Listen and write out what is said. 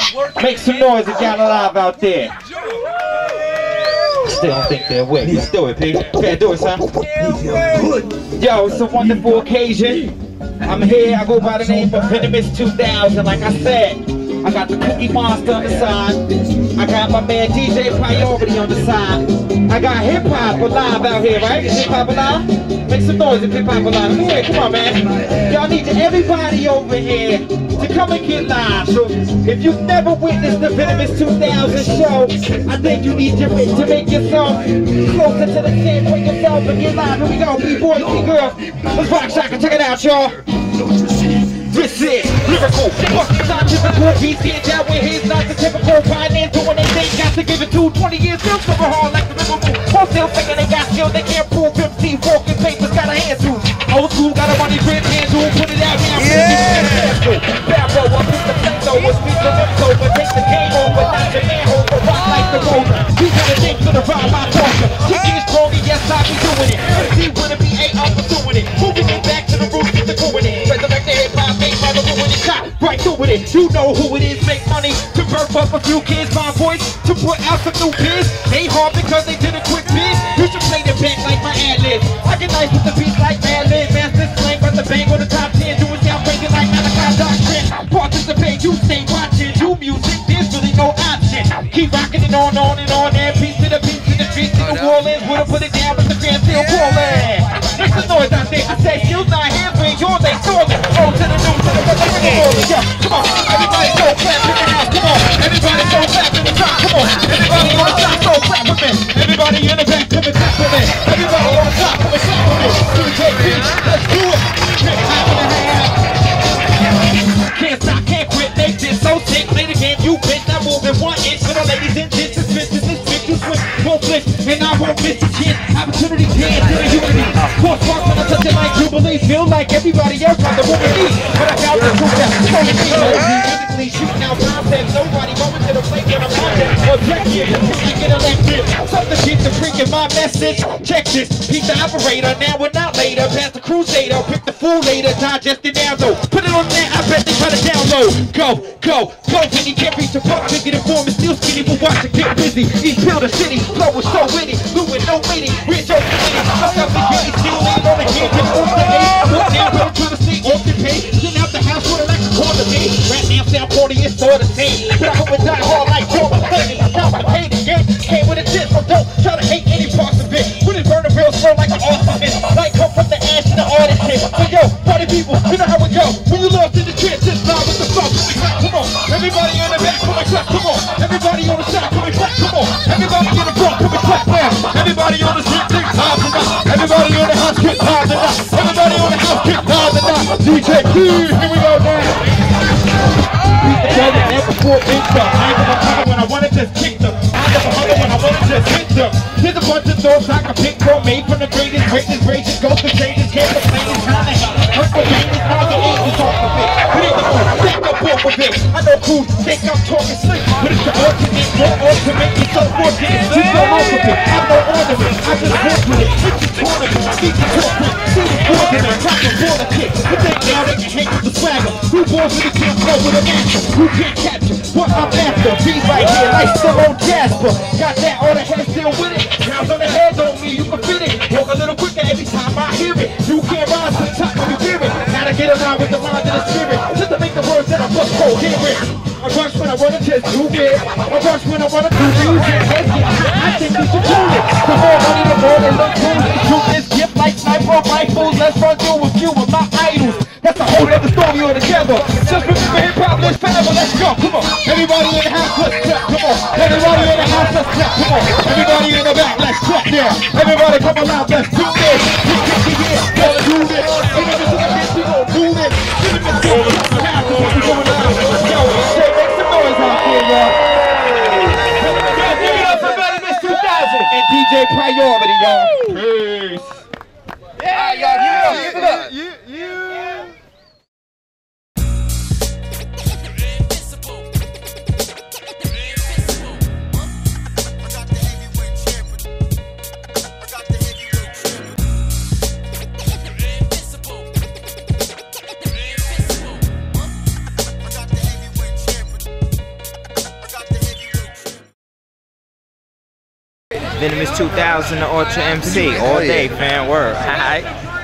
Make some noise if y'all alive out there. Still don't think they're awake. Let's do it, P. Okay, do it, son. Yo, it's a wonderful occasion. I'm here, I go by the name of Venomous 2000. Like I said, I got the Cookie Monster on the side. I got my man DJ Priority on the side. I got Hip Hop Alive out here, right? Is Hip Hop Alive? Make some noise if Hip Hop Alive. Here, come on, man. Y'all need everybody over here to come and get live. So if you've never witnessed the Venomous 2000 show, I think you need to make yourself closer to the stand for yourself and get live. Here we go, B-boys, B-girls. Let's rock shaka, check it out, y'all. This is lyrical, scientifical, beats getting down with his not the typical finance doing they think got to give it to 20 years still cover hard like the Liverpool. Wholesale thinking they got skills they can't prove. 15 walking papers got a hand to. Old school got a money grip hand to put it out now. Yeah. Barrow, I pick the plane though, was beat the limp over, take the game over, not your man over, rock like the road. We got a thing for the rhyme I talker. Kicking is stronger, yes I be doing it. MC wanna be A, I'm pursuing it. Moving it back to the roots, get the doing it. Resurrect the hip hop. Right through with it, you know who it is, make money, convert up a few kids, my voice, to put out some new kids. They hard because they did a quick bid. You should play the back like my ad-lib. I get nice with the beats like ad-lib. Master slang, but the bang on the top 10. Do it down breaking like Malachi Doctrine. Participate, you stay watching. You music, there's really no option. Keep rocking it on and on. And piece to the streets to the New Orleans. Would've put it down, but the grand still rolling. Make some noise out there. I say, skills not here, bring yours, they stolen. Oh, to the new, to the yeah, come on, everybody go clap in the house, come on, everybody go clap in the top, come on, everybody on the top, go clap with me, everybody in the back, come and clap with me, everybody on the top, come and clap with me, let's do it, can't stop, can't quit, make this so sick, play the game, you bitch, not moving 1 inch, for the ladies in this, you switch, won't flip, and I won't miss a chance, opportunity, dance, to the unity, force mark when I touch it like Jubilee, feel like everybody else got the woman me, but I got the truth that's showing me, musically shooting out concepts, nobody going to the plate when I'm on it, objective, to get elected, something get to freaking my message, check this, he's the operator, now we're not later, past the crusader, pick the fool later, digest it down though, put it on there, I bet they try to download, go, when you can't reach the park, pick it and form, it's still skinny, but watch it get busy, each pill the city, flow is so witty, moving no witty, rich over city, fuck up the gate, still ain't on the hand, get off the air, walk down, don't try to stay off the pay, getting out the house with an extra quarter day, right now sound 40, it's all the same, but I hope it die hard like Jordan, playing the complicated game, came with a tip, so don't try to hate any parts of it, when it burn the real slow like an artist, like come from the ash and the artist hit, so yo, party people, you know how it go, when you lost in the trench, just live with the flow, come on, everybody in the back, come and clap, come on, everybody on the side, come and clap, come on, everybody in the front, come and clap now, everybody on the street, think time to knock, everybody on the house, get time to knock, everybody on the house, get time to knock, DJ Keys, here we go now. Beat the never before big stuff, I ain't gonna cover when I wanna just kick them, I never hunger when I wanna just hit them, there's a bunch of doors I can pick from, made from the greatest, gracious, ghost of changes, can't complain, it's kinda hate, hurt for pain, it's hard to eat, it's off of it, but it's the one, stack up off of it, I know crews think I'm talking slick, but it's the ultimate, more ultimate, it's so fortunate, you go off of it, I'm no ornament, I just work with it, it's the tournament, speak the corporate, see the coordinate, top of all the kick, but they now they can hang with the swagger, who balls with the kick, flow with a master, who can't capture, what I'm after, beat right here, like still on Jasper, got that on the head, still with it, pounds on the head on me, you can fit it, walk a little quicker every time I hear it, you can't rise to the top when you hear it, gotta get around with the mind of the spirit, just to make the words that I must coherent. I rush when I wanna just do it. I rush when I wanna do music. I think we should do it. The more money, the more they look cool. They shoot this gift like sniper rifles. Let's run through a few of my idols. That's a whole other story altogether. Just remember hip hop, let's forever. Let's go. Come on, everybody in the house, let's clap. Come on, everybody in the house, let's clap. Come on, everybody in the back, let's clap now. Everybody come alive, let's do this. Let's do this. Give it to the kids, we gon' do this. Give it to the kids, we gon' do this. Yo, make some noise out there, y'all. Give it up for Venomous 2000 and DJ Priority, y'all. Peace. Yeah, y'all, give it up. Venomous 2000, the Ultra MC, all day, fan, word. Alright.